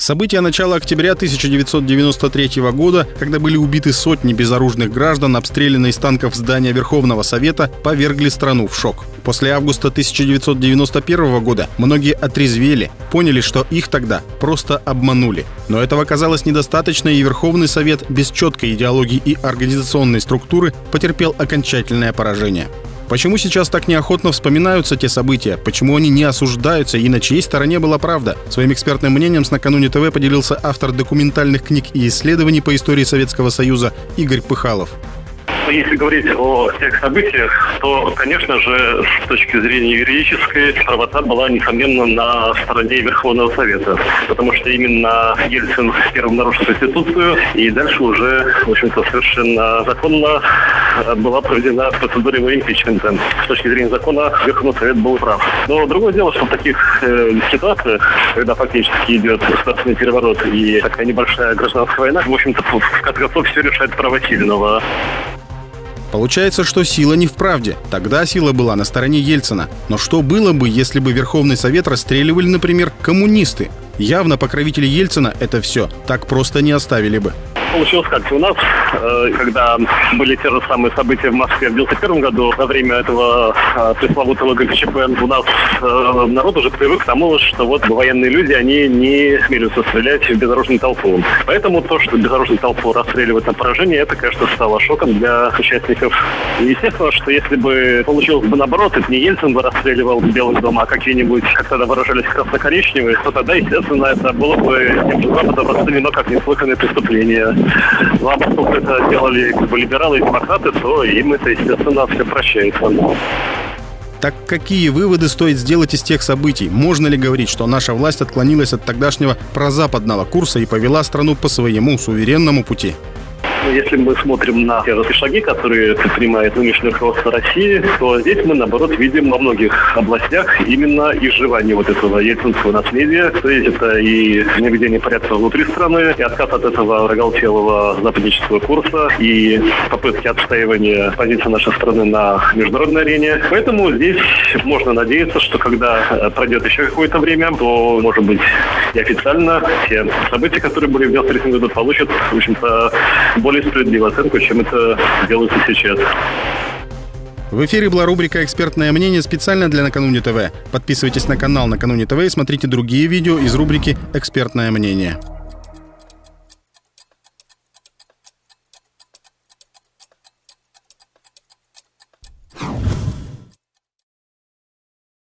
События начала октября 1993 года, когда были убиты сотни безоружных граждан, обстреляны из танков здания Верховного Совета, повергли страну в шок. После августа 1991 года многие отрезвели, поняли, что их тогда просто обманули. Но этого оказалось недостаточно, и Верховный Совет без четкой идеологии и организационной структуры потерпел окончательное поражение. Почему сейчас так неохотно вспоминаются те события? Почему они не осуждаются и на чьей стороне была правда? Своим экспертным мнением с «Накануне ТВ» поделился автор документальных книг и исследований по истории Советского Союза Игорь Пыхалов. Если говорить о тех событиях, то, конечно же, с точки зрения юридической, правота была, несомненно, на стороне Верховного Совета. Потому что именно Ельцин первым нарушил Конституцию, и дальше уже, в общем-то, совершенно законно была проведена процедура его импичмента. С точки зрения закона Верховный Совет был прав. Но другое дело, что в таких ситуациях, когда фактически идет государственный переворот и такая небольшая гражданская война, в общем-то, в конце концов, все решает право сильного. Получается, что сила не в правде. Тогда сила была на стороне Ельцина. Но что было бы, если бы Верховный Совет расстреливали, например, коммунисты? Явно покровители Ельцина это все так просто не оставили бы. Получилось как-то у нас, когда были те же самые события в Москве в 1991 году, во время этого пресловутого ГКЧП, у нас народ уже привык к тому, что вот военные люди, они не смеются стрелять в безоружную толпу. Поэтому то, что безоружную толпу расстреливают на поражение, это, конечно, стало шоком для участников. И естественно, что если бы получилось бы наоборот, это не Ельцин бы расстреливал Белый дом, а какие-нибудь, как тогда выражались, красно-коричневые, то тогда, естественно, это было бы тем же Западом расценено как неслыханное преступление. Ну, а поскольку это делали либералы и демократы, то им это, естественно, все прощается. Так какие выводы стоит сделать из тех событий? Можно ли говорить, что наша власть отклонилась от тогдашнего прозападного курса и повела страну по своему суверенному пути? Если мы смотрим на те же шаги, которые предпринимает нынешнее руководство России, то здесь мы, наоборот, видим во многих областях именно изживание вот этого ельцинского наследия. То есть это и наведение порядка внутри страны, и отказ от этого оголтелого западнического курса, и попытки отстаивания позиции нашей страны на международной арене. Поэтому здесь можно надеяться, что когда пройдет еще какое-то время, то, может быть, и официально те события, которые были в 1993 году, получат, в общем-то, более справедливую оценку, чем это делается сейчас. В эфире была рубрика «Экспертное мнение» специально для «Накануне ТВ». Подписывайтесь на канал «Накануне ТВ» и смотрите другие видео из рубрики «Экспертное мнение».